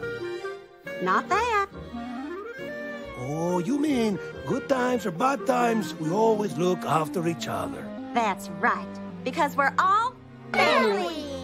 Not that. Oh, you mean good times or bad times, we always look after each other. That's right. Because we're all family.